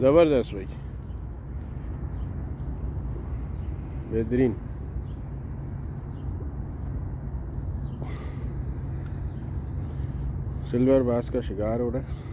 ज़बरदस्त भाई, बेहतरीन। सिल्वर बास का शिकार हो रहा है।